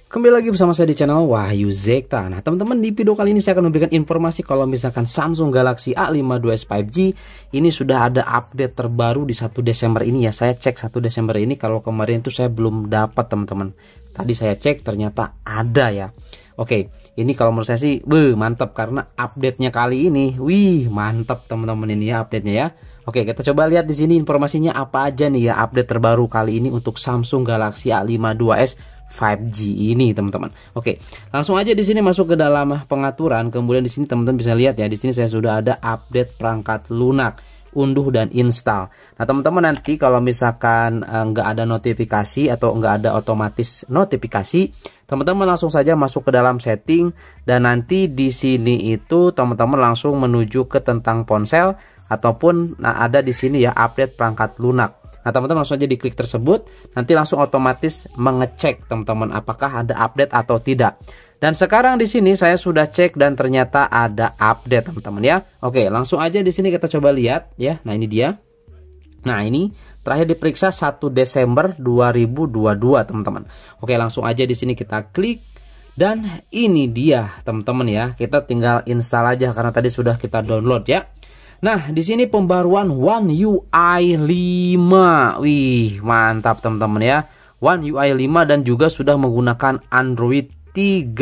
Kembali lagi bersama saya di channel Wahyu Zekta. Nah teman-teman, di video kali ini saya akan memberikan informasi kalau misalkan Samsung Galaxy A52s 5G ini sudah ada update terbaru di 1 Desember ini ya. Saya cek 1 Desember ini, kalau kemarin itu saya belum dapat teman-teman. Tadi saya cek ternyata ada ya. Oke, ini kalau menurut saya sih mantap karena update-nya kali ini. Wih, mantap teman-teman ini ya update-nya ya. Oke, kita coba lihat di sini informasinya apa aja nih ya update terbaru kali ini untuk Samsung Galaxy A52s 5G ini teman-teman. Oke, langsung aja di sini masuk ke dalam pengaturan. Kemudian di sini teman-teman bisa lihat ya, di sini saya sudah ada update perangkat lunak, unduh dan install. Nah teman-teman, nanti kalau misalkan nggak ada notifikasi atau nggak ada otomatis notifikasi, teman-teman langsung saja masuk ke dalam setting dan nanti di sini itu teman-teman langsung menuju ke tentang ponsel ataupun ada di sini ya update perangkat lunak. Nah teman-teman langsung aja diklik tersebut, nanti langsung otomatis mengecek teman-teman apakah ada update atau tidak. Dan sekarang di sini saya sudah cek dan ternyata ada update teman-teman ya. Oke, langsung aja di sini kita coba lihat ya. Nah ini dia. Nah ini terakhir diperiksa 1 Desember 2022 teman-teman. Oke, langsung aja di sini kita klik dan ini dia teman-teman ya. Kita tinggal install aja karena tadi sudah kita download ya. Nah, di sini pembaruan One UI 5. Wih, mantap teman-teman ya. One UI 5 dan juga sudah menggunakan Android 13.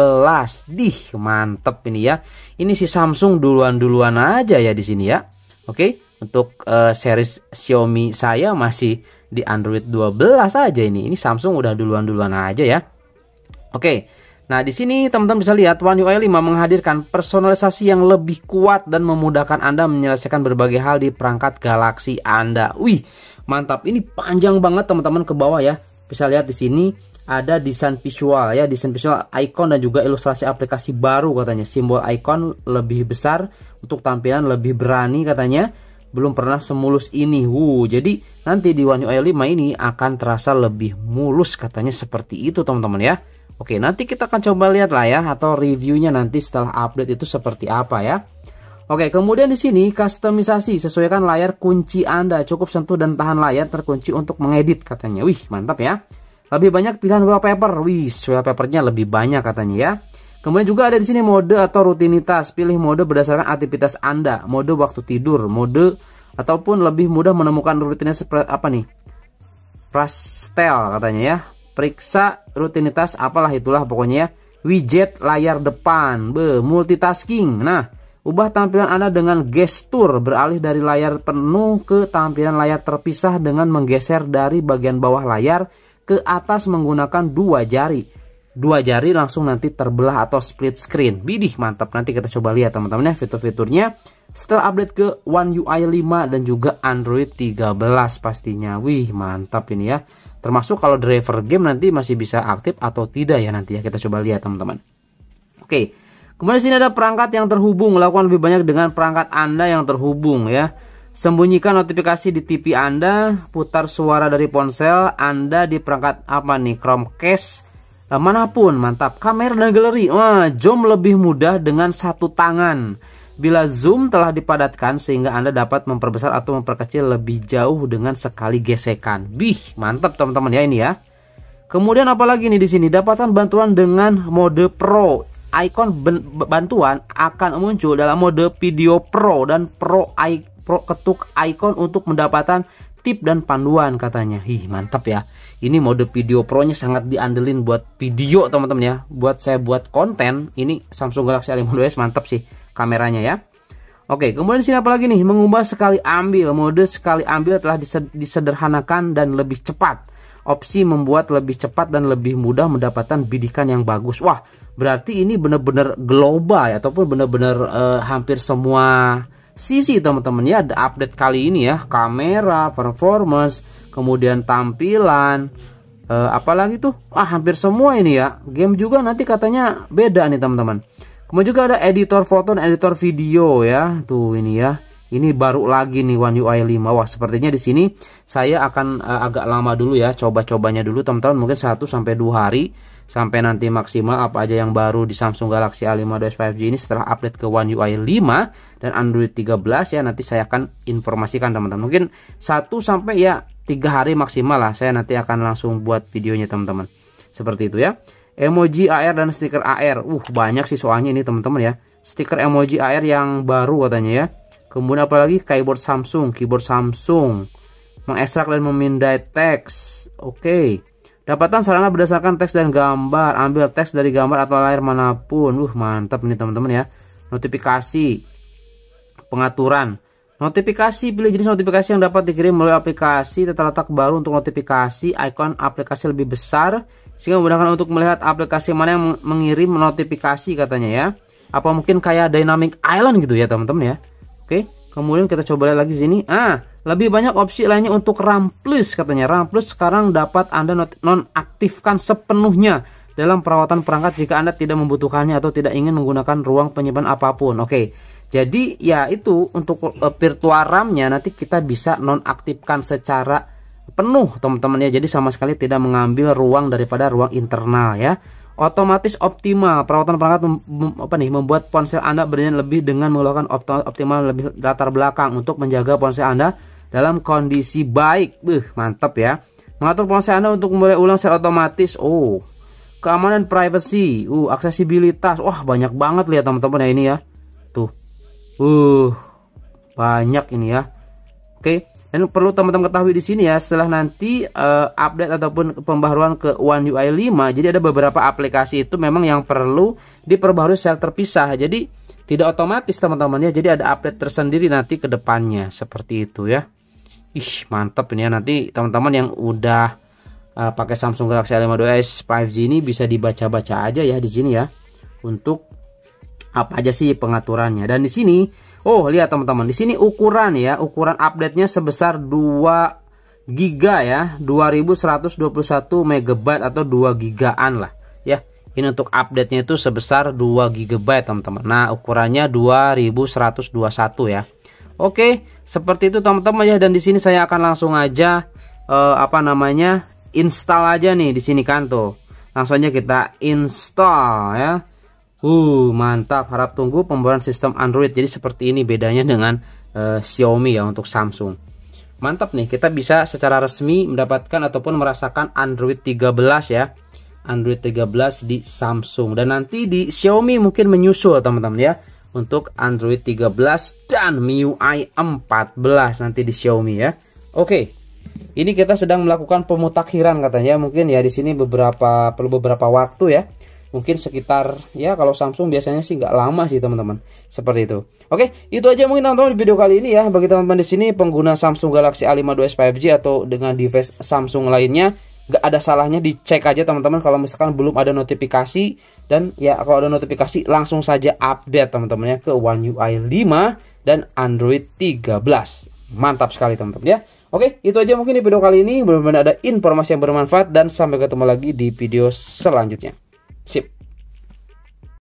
Mantap ini ya. Ini si Samsung duluan-duluan aja ya di sini ya. Oke, untuk series Xiaomi saya masih di Android 12 aja ini. Ini Samsung udah duluan-duluan aja ya. Oke. Nah, di sini teman-teman bisa lihat One UI 5 menghadirkan personalisasi yang lebih kuat dan memudahkan Anda menyelesaikan berbagai hal di perangkat Galaxy Anda. Wih, mantap. Ini panjang banget teman-teman ke bawah ya. Bisa lihat di sini ada desain visual ya, desain visual icon dan juga ilustrasi aplikasi baru katanya. Simbol icon lebih besar untuk tampilan lebih berani katanya. Belum pernah semulus ini. Jadi nanti di One UI 5 ini akan terasa lebih mulus katanya, seperti itu teman-teman ya. Oke, nanti kita akan coba lihat lah ya, atau reviewnya nanti setelah update itu seperti apa ya. Oke, kemudian di sini customisasi, sesuaikan layar kunci Anda, cukup sentuh dan tahan layar terkunci untuk mengedit katanya. Wih, mantap ya. Lebih banyak pilihan wallpaper. Wih, wallpapernya lebih banyak katanya ya. Kemudian juga ada di sini mode atau rutinitas, pilih mode berdasarkan aktivitas Anda, mode waktu tidur, mode ataupun lebih mudah menemukan rutinitas apa nih? Pastel katanya ya. Periksa rutinitas apalah itulah pokoknya ya. Widget layar depan, multitasking. Nah, ubah tampilan Anda dengan gestur, beralih dari layar penuh ke tampilan layar terpisah dengan menggeser dari bagian bawah layar ke atas menggunakan 2 jari. 2 jari langsung nanti terbelah atau split screen. Bidih, mantap. Nanti kita coba lihat teman-teman ya fitur-fiturnya setelah update ke One UI 5 dan juga Android 13 pastinya. Wih, mantap ini ya. Termasuk kalau driver game nanti masih bisa aktif atau tidak ya nanti ya, kita coba lihat teman-teman. Oke. Kemudian di sini ada perangkat yang terhubung, lakukan lebih banyak dengan perangkat Anda yang terhubung ya. Sembunyikan notifikasi di TV Anda, putar suara dari ponsel Anda di perangkat apa nih? Chromecast manapun, mantap. Kamera dan galeri. Zoom lebih mudah dengan satu tangan. Bila zoom telah dipadatkan sehingga Anda dapat memperbesar atau memperkecil lebih jauh dengan sekali gesekan. Bih, mantap teman-teman ya ini ya. Kemudian apalagi nih di sini? Dapatkan bantuan dengan mode Pro. Ikon bantuan akan muncul dalam mode video Pro dan Pro ketuk icon untuk mendapatkan tip dan panduan katanya. Mantap ya. Ini mode video Pro-nya sangat diandelin buat video teman-teman ya. Buat saya buat konten, ini Samsung Galaxy A52s mantap sih kameranya ya. Oke, kemudian di sini apa lagi nih? Mengubah sekali ambil. Mode sekali ambil telah disederhanakan dan lebih cepat. Opsi membuat lebih cepat dan lebih mudah mendapatkan bidikan yang bagus. Wah, berarti ini benar-benar global ya, ataupun benar-benar hampir semua sisi teman-teman ya. Ada update kali ini ya, kamera, performance, kemudian tampilan, apalagi tuh, hampir semua ini ya. Game juga nanti katanya beda nih teman-teman. Kemudian juga ada editor foto dan editor video ya. Tuh ini ya. Ini baru lagi nih One UI 5. Wah, sepertinya di sini saya akan agak lama dulu ya coba-cobanya dulu teman-teman, mungkin 1 sampai 2 hari sampai nanti maksimal apa aja yang baru di Samsung Galaxy A52s 5G ini setelah update ke One UI 5 dan Android 13 ya. Nanti saya akan informasikan teman-teman. Mungkin 1 sampai ya 3 hari maksimal lah saya nanti akan langsung buat videonya teman-teman. Seperti itu ya. emoji AR dan stiker AR. Banyak sih soalnya ini teman-teman ya. Stiker emoji AR yang baru katanya ya. Kemudian apalagi keyboard Samsung, mengekstrak dan memindai teks. Oke. Dapatan sarana berdasarkan teks dan gambar, ambil teks dari gambar atau layar manapun. Mantap ini teman-teman ya. Notifikasi, pengaturan. Notifikasi, pilih jenis notifikasi yang dapat dikirim melalui aplikasi, tata letak baru untuk notifikasi, ikon aplikasi lebih besar sehingga memudahkan untuk melihat aplikasi mana yang mengirim notifikasi katanya ya. Apa mungkin kayak Dynamic Island gitu ya teman-teman ya. Oke, kemudian kita coba lihat lagi sini. Lebih banyak opsi lainnya untuk RAM Plus katanya. RAM Plus sekarang dapat Anda nonaktifkan sepenuhnya dalam perawatan perangkat jika Anda tidak membutuhkannya atau tidak ingin menggunakan ruang penyimpanan apapun. Oke. Jadi ya itu untuk virtual RAM-nya nanti kita bisa nonaktifkan secara penuh teman-teman ya. Jadi sama sekali tidak mengambil ruang daripada ruang internal ya. Otomatis optimal perawatan perangkat membuat ponsel Anda bernilai lebih dengan melakukan optimal lebih latar belakang untuk menjaga ponsel Anda dalam kondisi baik. Mantap ya. Mengatur ponsel Anda untuk memulai ulang secara otomatis. Keamanan privacy, aksesibilitas. Banyak banget lihat teman-teman ya ini ya. Tuh. Banyak ini ya. Oke. Dan perlu teman-teman ketahui di sini ya, setelah nanti update ataupun pembaharuan ke One UI 5, jadi ada beberapa aplikasi itu memang yang perlu diperbaharui secara terpisah. Jadi tidak otomatis teman-teman ya. Jadi ada update tersendiri nanti ke depannya seperti itu ya. Mantap ini ya. Nanti teman-teman yang udah pakai Samsung Galaxy A52s 5G ini bisa dibaca-baca aja ya di sini ya. Untuk apa aja sih pengaturannya. Dan di sini lihat teman-teman, di sini ukuran ya, ukuran update-nya sebesar 2 GB ya, 2121 MB atau 2 GB-an lah ya. Ini untuk update-nya itu sebesar 2 GB teman-teman. Nah, ukurannya 2121 ya. Oke, seperti itu teman-teman ya. Dan di sini saya akan langsung aja install aja nih di sini kan tuh. Langsung aja kita install ya. Mantap, harap tunggu pembaruan sistem Android. Jadi seperti ini bedanya dengan Xiaomi ya untuk Samsung. Mantap nih, kita bisa secara resmi mendapatkan ataupun merasakan Android 13 ya. Android 13 di Samsung. Dan nanti di Xiaomi mungkin menyusul teman-teman ya. Untuk Android 13 dan MIUI 14 nanti di Xiaomi ya. Oke. Ini kita sedang melakukan pemutakhiran katanya. Mungkin ya di sini perlu beberapa waktu ya. Mungkin sekitar ya, kalau Samsung biasanya sih nggak lama sih teman-teman, seperti itu. Oke, itu aja mungkin teman-teman di video kali ini ya. Bagi teman-teman di sini pengguna Samsung Galaxy A52s 5G atau dengan device Samsung lainnya, nggak ada salahnya dicek aja teman-teman kalau misalkan belum ada notifikasi. Dan ya kalau ada notifikasi langsung saja update teman-teman ya ke One UI 5 dan Android 13. Mantap sekali teman-teman ya. Oke, itu aja mungkin di video kali ini. Mudah-mudahan ada informasi yang bermanfaat dan sampai ketemu lagi di video selanjutnya. Sip.